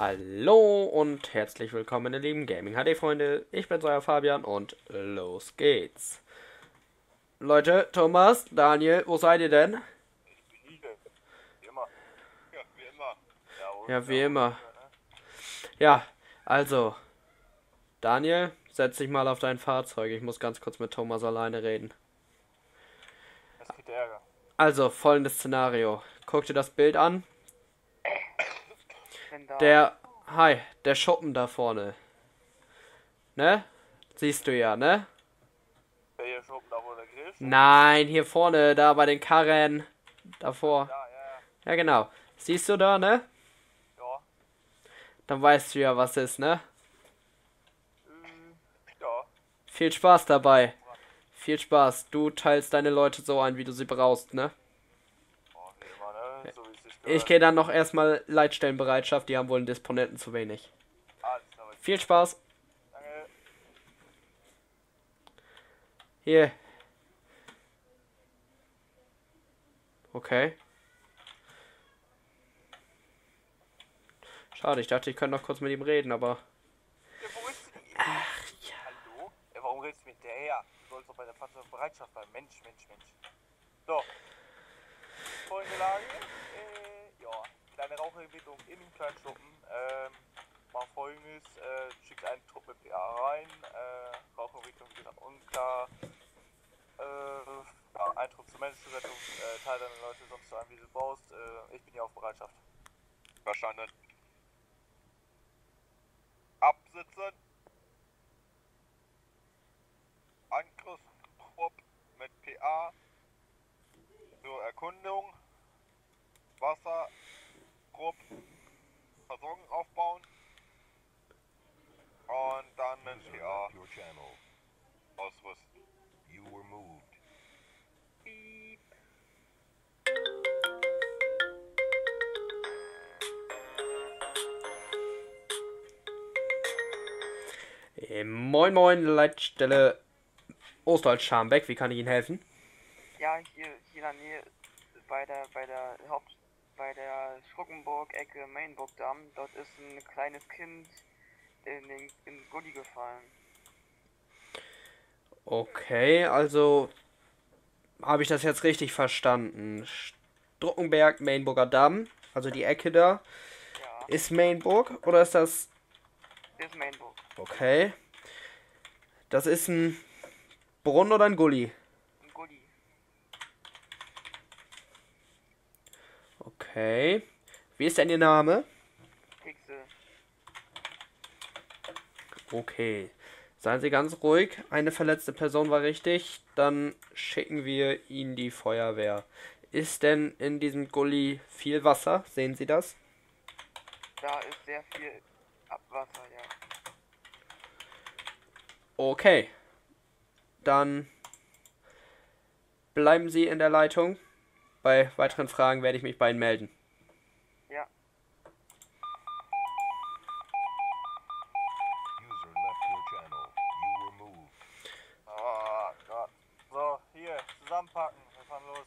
Hallo und herzlich willkommen, meine lieben Gaming HD Freunde. Ich bin euer Fabian und los geht's. Leute, Thomas, Daniel, wo seid ihr denn? Wie immer. Ja, wie immer. Ja, Ja, wie immer. ne? Ja, also, Daniel, setz dich mal auf dein Fahrzeug. Ich muss ganz kurz mit Thomas alleine reden. Das kriegt Ärger. Also, folgendes Szenario. Guck dir das Bild an. Bin da. Der Schuppen da vorne. Ne? Siehst du ja, ne? Der hier schoben da, wo der Grill steht. Nein, hier vorne, da bei den Karren. Davor. Ja, ja, Ja, genau. Siehst du da, ne? ja. Dann weißt du ja, was ist, ne? Ja. Viel Spaß dabei. Viel Spaß. Du teilst deine Leute so ein, wie du sie brauchst, ne? Oh, wie immer, ne? So wie es sich Ich gehört. gehe dann noch erstmal Leitstellenbereitschaft. Die haben wohl einen Disponenten zu wenig. Alles klar, was Viel Spaß. Danke. Hier. Okay. Schade, ich dachte, ich könnte noch kurz mit ihm reden, aber... Ja, wo ist denn die? Ach, ja. Hallo? Ja, warum redest du mit hinterher? Du sollst doch bei der Fahrzeugbereitschaft bleiben. Mensch. So. Folgende Lage. Ja. Kleine Rauchentwicklung in dem kleinen Schuppen. Mach folgendes. Schickst einen Trupp mit PA rein. Rauchentwicklung, wie gesagt, unklar. Ja, ein Trupp zur Menschenrettung, teile deine Leute sonst so ein, wie du brauchst. Ich bin hier auf Bereitschaft. Verstanden. Absitzen. Angriffstrupp mit PA zur Erkundung. Wassertrupp Versorgung aufbauen. Und dann mit PA ausrüsten. You were moved. Beep. Moin Moin, Leitstelle Ostholz-Scharmbeck. Wie kann ich Ihnen helfen? Ja, hier in der Nähe bei der Schruckenburg-Ecke Mainburg-Damm. Dort ist ein kleines Kind in Gully gefallen. Okay, also habe ich das jetzt richtig verstanden? Struckenberg, Mainburger Damm, also die Ecke da, Ja, ist Mainburg oder ist das... ist Mainburg. Okay. Das ist ein Brunnen oder ein Gully? In Gully. Okay. Wie ist denn Ihr Name? Pixel. Okay. Seien Sie ganz ruhig. Eine verletzte Person war richtig. Dann schicken wir Ihnen die Feuerwehr. Ist denn in diesem Gully viel Wasser? Sehen Sie das? Da ist sehr viel Abwasser, ja. Okay. Dann bleiben Sie in der Leitung. Bei weiteren Fragen werde ich mich bei Ihnen melden. Ja. User left your channel. You were moved. Oh Gott. So, hier, zusammenpacken. Wir fahren los.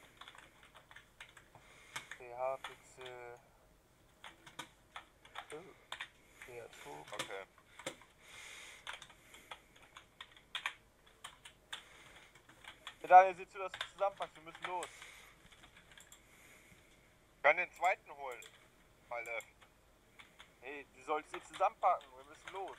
PH, Pixel. Okay. Ja, Daniel, sieh zu, dass du zusammenpackst. Wir müssen los. Können den zweiten holen. Alter. Hey, du sollst sie zusammenpacken. Wir müssen los.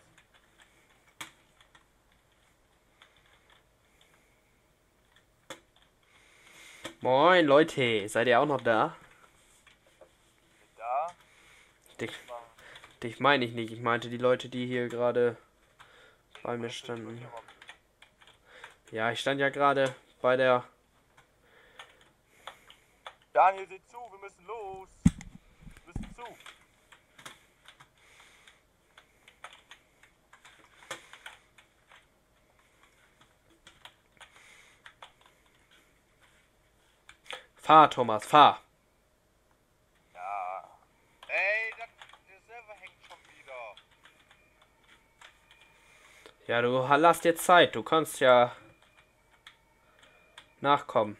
Moin Leute, seid ihr auch noch da? Da. Dich, dich meine ich nicht. Ich meinte die Leute, die hier gerade bei mir standen. Ja, ich stand ja gerade bei der... Daniel, sieh zu, wir müssen los. Wir müssen zu. Fahr, Thomas, fahr. Ja. Ey, der Server hängt schon wieder. Ja, du lass dir Zeit. Du kannst ja nachkommen.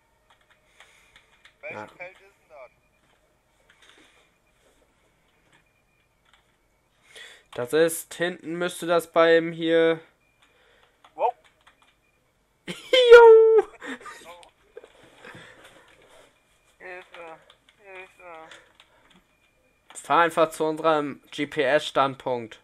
Welches Ja. Feld ist denn das? Das ist, hinten müsste das beim hier... Wow. Jo! Hilfe, Hilfe. Fahr einfach zu unserem GPS-Standpunkt.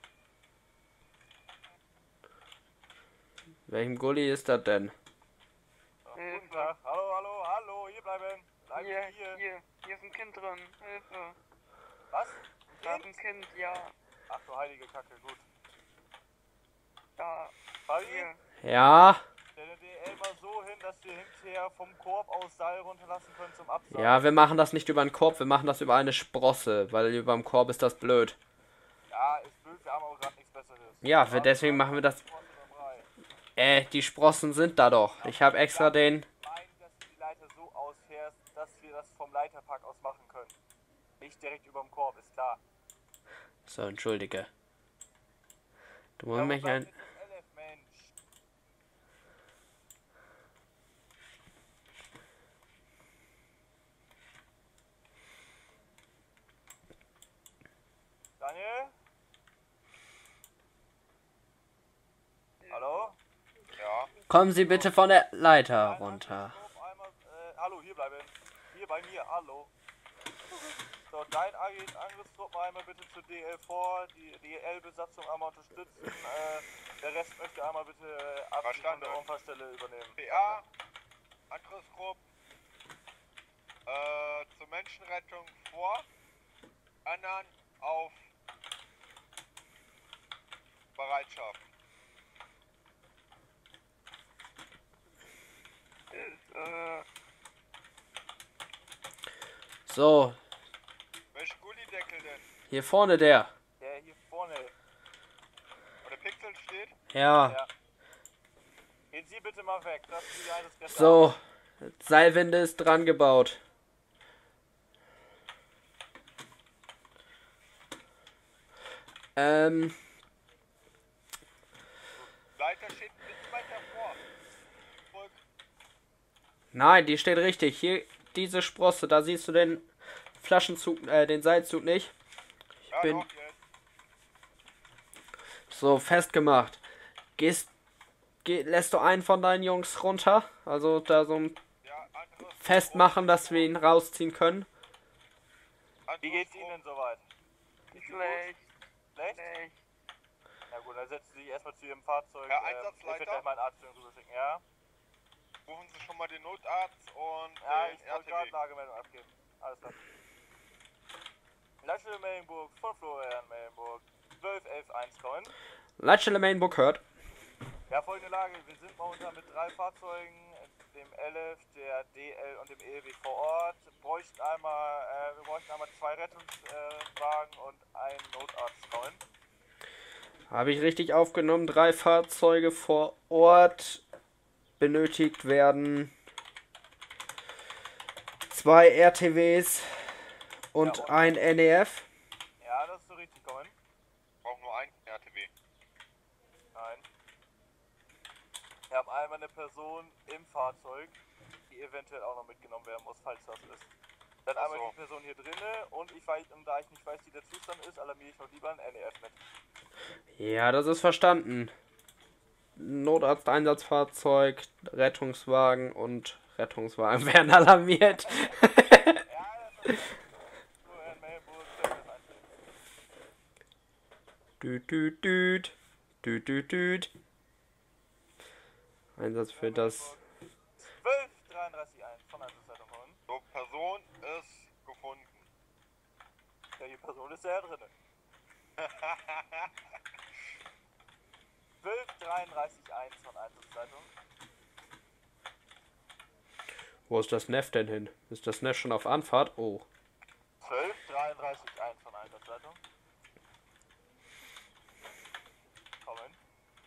Welchem Gully ist das denn? Guten Tag. Hallo, hallo, hallo. Hier bleiben. Bleiben Hier, hier. hier ist ein Kind drin. Hilfe. Was? Da ist ein Kind, ja. Ach du heilige Kacke, gut. Da, Fabi, hier. Ja, stell den DL mal so hin, dass wir hinterher vom Korb aus Seil runterlassen können zum Absatz. ja, wir machen das nicht über den Korb, wir machen das über eine Sprosse, weil über dem Korb ist das blöd. Ja, ist blöd, wir haben auch gerade nichts Besseres. Ja, deswegen machen wir das. Die Sprossen sind da doch. Ich habe extra den. Ich meine, dass du die Leiter so ausfährst, dass wir das vom Leiterpack aus machen können. Nicht direkt über dem Korb, ist klar. So, entschuldige. Du musst Ja, mich ein. LF, Mensch. Daniel? Hallo? Ja. Kommen Sie bitte von der Leiter runter. Einmal, hallo, hier bleiben. Hier bei mir, hallo. So, dein Angriffstruppen einmal bitte zur DL vor, die DL-Besatzung einmal unterstützen. Der Rest möchte einmal bitte Abschied von der Unfallstelle übernehmen. PA, Angriffsgruppe, zur Menschenrettung vor, anderen auf Bereitschaft. So, Welchen Gullideckel denn? hier vorne der. Der hier vorne. Wo der Pixel steht? Ja. Ja. Gehen Sie bitte mal weg. Das ist die eine Rest. So, Seilwinde ist dran gebaut. Leiter steht ein bisschen weiter vor. Zurück. Nein, die steht richtig. Hier, diese Sprosse, da siehst du den Flaschenzug, den Seilzug nicht. Ja, bin- doch, jetzt. So, festgemacht. Lässt du einen von deinen Jungs runter? Also da so ein Ja, Angriffsgruppe. festmachen, dass wir ihn rausziehen können. Wie geht's Ihnen soweit? Nicht schlecht, Schlecht? schlecht. Na gut, dann setzen Sie sich erstmal zu Ihrem Fahrzeug. Herr Ich Einsatzleiter? werde gleich meinen Arzt rüberschicken, ja? Rufen Sie schon mal den Notarzt und Ja, den ich wollte gerade RTW. Lagemeldung abgeben. Alles klar. Leitstelle Mellenburg von Florian Mellenburg. 1211 kommen. Leitstelle Mainburg hört. Ja, folgende Lage. Wir sind momentan mit 3 Fahrzeugen, dem LF, der DL und dem ELW vor Ort. Wir bräuchten einmal 2 Rettungswagen und einen Notarzt kommen. Habe ich richtig aufgenommen. 3 Fahrzeuge vor Ort. Benötigt werden 2 RTWs und Ja, und- ein NEF. Ja, das ist so richtig kommen. Braucht nur einen RTW. Nein. Wir haben einmal eine Person im Fahrzeug, die eventuell auch noch mitgenommen werden muss, falls das ist. Dann Ach einmal so. die Person hier drinne und da ich nicht weiß, wie der Zustand ist, alarmiere ich noch lieber ein NEF mit. Ja, das ist verstanden. Notarzteinsatzfahrzeug, Rettungswagen und Rettungswagen werden alarmiert. Ja, das ist Florian Mellenburg, 1211. Düt, düt, düt. Düt, düt, düt. Einsatz für das. 1233 von der Zeitung kommen. So, Person ist gefunden. Ja, die Person ist ja drinne. 1233 von Einsatzleitung. Wo ist das Neff denn hin? Ist das Neff schon auf Anfahrt? Oh. 1233 von Einsatzleitung. Kommen.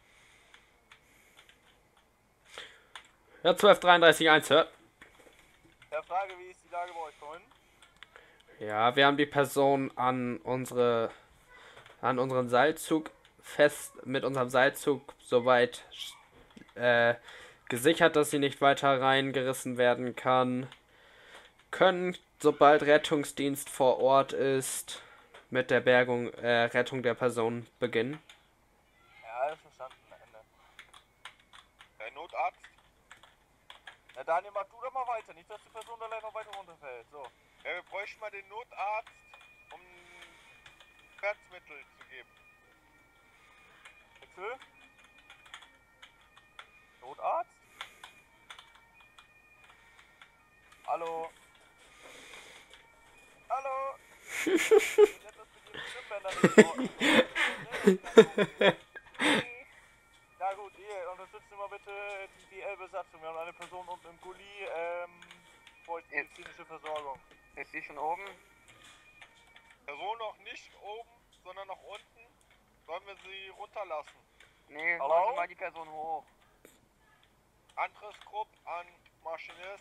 Ja, 1233-1 hört. Ja, Frage, wie ist die Lage bei euch kommen? Ja, wir haben die Person an unseren Seilzug mit unserem Seilzug soweit gesichert, dass sie nicht weiter reingerissen werden kann. Können, sobald Rettungsdienst vor Ort ist, mit der Rettung der Person beginnen. Ja, alles verstanden. Ende. Der Notarzt. Na Daniel, mach du doch mal weiter. Nicht, dass die Person da noch weiter runterfällt. So. Ja, wir bräuchten mal den Notarzt, um Schmerzmittel zu geben. Bitte? Notarzt? Hallo? Hallo? Geht etwas mit Ihren Stimmbändern nicht in Ordnung? Na gut, ihr unterstützt mal bitte die DL-Besatzung. Wir haben eine Person unten im Gully, bräuchte medizinische Versorgung. Ist sie schon oben? Person noch nicht oben, sondern noch unten. Sollen wir sie runterlassen? Nee, Hallo? holen Sie mal die Person hoch. Anderes Grupp an Maschinist.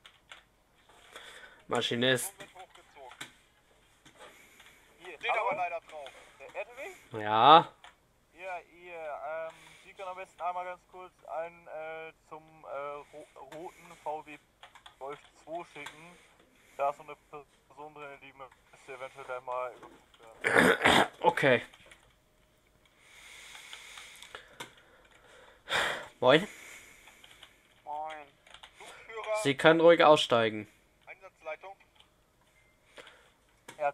Maschinist. Person wird hochgezogen. Hier, Steht aber leider drauf. Der RTW? Ja. Ja, ihr, Sie können am besten einmal ganz kurz einen zum roten VW Golf 2 schicken. Da ist so eine Person drin, die müsste eventuell gleich mal überprüft werden. Okay. Moin. Moin. Zugführer, Sie können ruhig aussteigen. Einsatzleitung. Ja.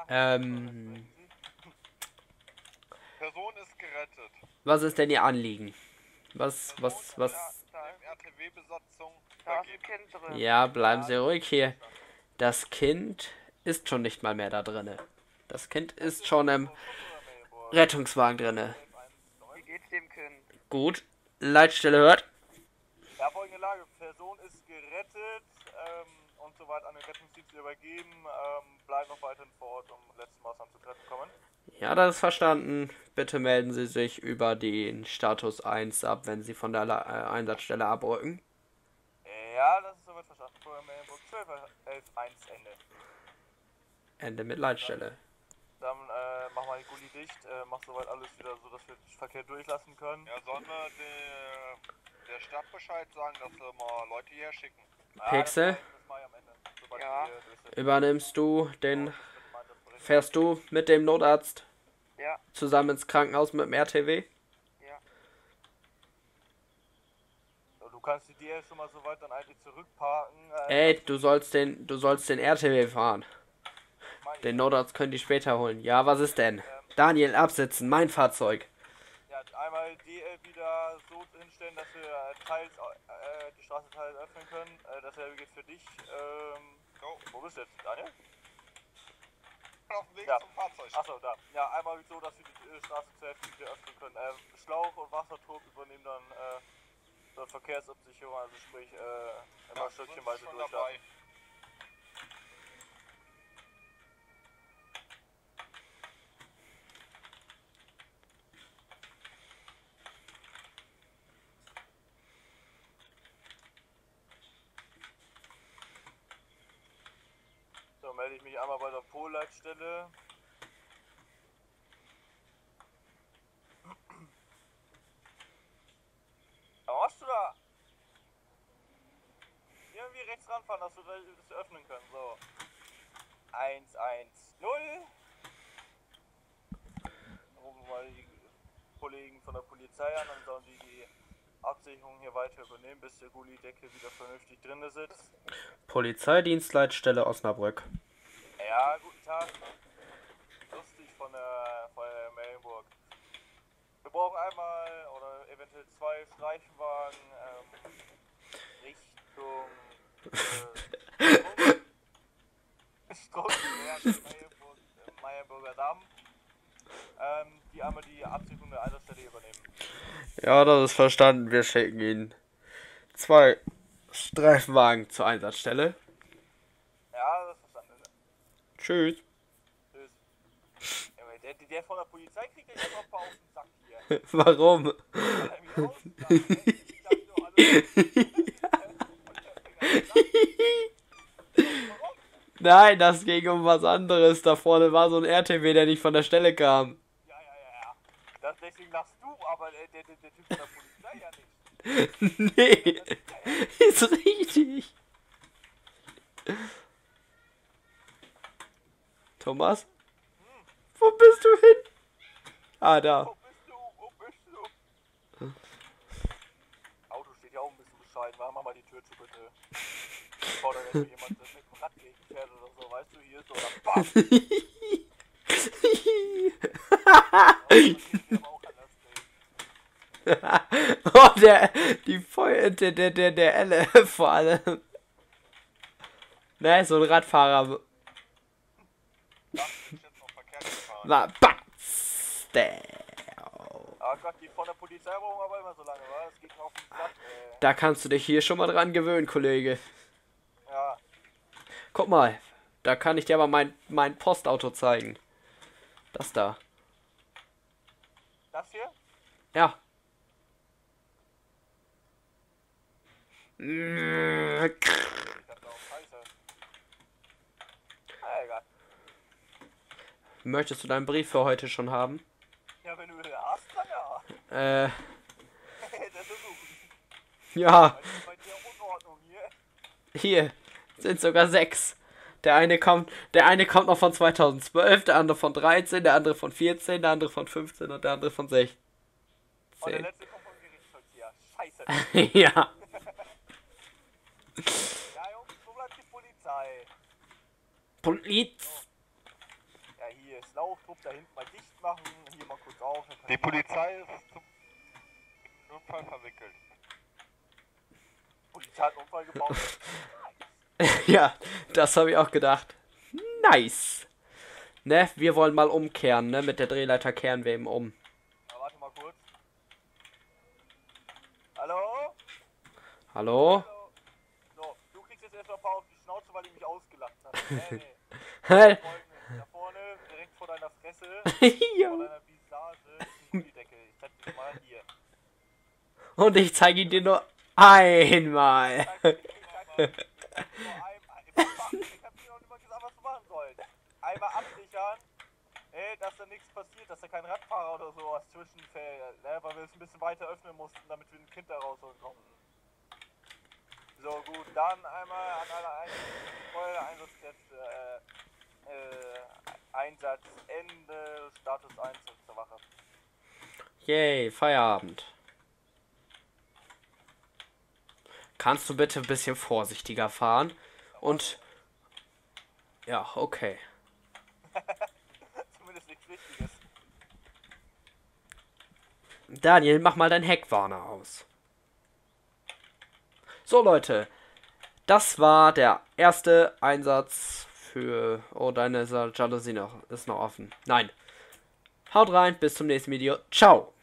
Person ist gerettet. Was ist denn Ihr Anliegen? Was? Dem Da RTW-Besatzung ist ein übergeben. Kind drin. Ja, bleiben Sie ruhig hier. Das Kind ist schon nicht mal mehr da drinne. Das Kind ist schon im Rettungswagen drinne. Wie geht's dem Kind? Gut. Leitstelle hört. Ja, folgende Lage. Person ist gerettet und soweit an den Rettungsdienst übergeben. Bleibt noch weiterhin vor Ort, um letzte Maßnahmen zu treffen kommen. Ja, das ist verstanden. Bitte melden Sie sich über den Status 1 ab, wenn Sie von der Einsatzstelle abrücken. Ja, das ist soweit verstanden. Vorher Mailbox 12, 11, 1, Ende. Ende mit Leitstelle. Dann machen wir die Gully dicht, mach soweit alles wieder so, dass wir den Verkehr durchlassen können. Ja, sollen wir der Stadt Bescheid sagen, dass wir mal Leute hier schicken? Pixel, Das mach ich am Ende. Sobald Ja. wir durch sind. übernimmst du den... Fährst Fährst du mit dem Notarzt Ja, zusammen ins Krankenhaus mit dem RTW? ja. du kannst die DL schon mal so weit dann eigentlich zurückparken. Ey, du sollst den RTW fahren. Den Notarzt können die später holen. Ja, was ist denn? Daniel, absitzen, mein Fahrzeug. Ja, einmal DL wieder so hinstellen, dass wir teils die Straße teils öffnen können. Dasselbe geht für dich. Wo bist du jetzt, Daniel? Auf dem Weg Ja. zum Fahrzeug. Achso, da. Ja, einmal so, dass wir die Straße zur Hälfte wieder öffnen können. Schlauch und Wasserdruck übernehmen dann so Verkehrsabsicherung, also sprich immer stückchenweise schon durchlassen. dabei. So, melde ich mich einmal bei der Polleitstelle. Was machst du da? Irgendwie rechts ranfahren, dass wir das öffnen können. So. 110. Rufen wir mal die Kollegen von der Polizei an, dann sollen die Absicherung hier weiter übernehmen, bis der Gullideckel wieder vernünftig drin sitzt. Polizeidienstleitstelle Osnabrück. Ja, guten Tag. Lustig von der Meldburg. Wir brauchen einmal oder eventuell 2 Streifenwagen Richtung Meyerburger Damm, die einmal die Absicherung der Einsatzstelle übernehmen. Ja, das ist verstanden. Wir schicken Ihnen 2 Streifenwagen zur Einsatzstelle. Ja, das ist verstanden. Tschüss. Tschüss. Ja, der von der Polizei kriegt ja noch ein paar auf den Sack hier. Warum? Weil er mich ausgedacht, ey. Ich dachte nur, hallo. Warum? Nein, das ging um was anderes. Da vorne war so ein RTW, der nicht von der Stelle kam. Ja. Deswegen lachst du, aber der Typ von der Polizei ja nicht. Nee, ist richtig. Thomas? Wo bist du hin? Ah, da. Wo bist du? Wo bist du? Auto steht ja auch ein bisschen bescheiden. Mach mal die Tür zu, bitte. Bevor da jetzt jemand mit dem Rad gegenfährt oder so, weißt du, hier ist so, oder BAM! Oh, die Feuer, der Elle vor allem. Ne, so ein Radfahrer. Das ist jetzt noch verkehrt gefahren. Na, batz, Ah Gott, die von der Polizei brauchen aber immer so lange, wa? Das geht mir auf den Sack, Da kannst du dich hier schon mal dran gewöhnen, Kollege. Ja. Guck mal, da kann ich dir aber mein Postauto zeigen. Das da. Das hier? Ja. Ich hab da auch Scheiße. Ah, egal. Möchtest du deinen Brief für heute schon haben? Ja, wenn du den hast, dann ja. Äh, Das ist gut. ja. Bei dir Unordnung hier. Hier sind sogar 6. Der eine kommt noch von 2012, der andere von 13, der andere von 14, der andere von 15 und der andere von 16. Und der letzte kommt vom Gerichtsverkehr. Scheiße. Ja. Ja, Jungs, wo bleibt die Polizei? Poliz. Ja, hier ist Lauchtrupp, da hinten mal dicht machen, hier mal kurz auf. dann kann Die ich- Polizei ist zum Notfall verwickelt. Polizei hat einen Unfall gebaut. Ja, das habe ich auch gedacht. Nice. Ne, wir wollen mal umkehren, ne? Mit der Drehleiter kehren wir eben um. Ja, warte mal kurz. Hallo? Hallo? Hallo? So, du kriegst jetzt erstmal ein paar auf die Schnauze, weil ich mich ausgelacht habe. Nee. Hä? Folgendes, da vorne, direkt vor deiner Fresse, Ja. vor deiner Visage, ist ein Gullideckel. Ich zeig dir mal hier. Und ich zeige ihn dir nur einmal. Ich hab dir noch nicht mal gesagt, was du machen sollst. Einmal absichern, dass da nichts passiert, dass da kein Radfahrer oder sowas zwischenfällt, ne, weil wir es ein bisschen weiter öffnen mussten, damit wir ein Kind da rausholen konnten. So, gut, dann einmal an alle Feuereinsatzkräfte, Einsatzende, Status 1 zur Wache. Yay, Feierabend. Kannst du bitte ein bisschen vorsichtiger fahren? Und... Ja, okay. Zumindest nichts Wichtiges. Daniel, mach mal dein Heckwarner aus. So, Leute. Das war der erste Einsatz für... Oh, deine Jalousie ist noch offen. Nein. Haut rein, bis zum nächsten Video. Ciao.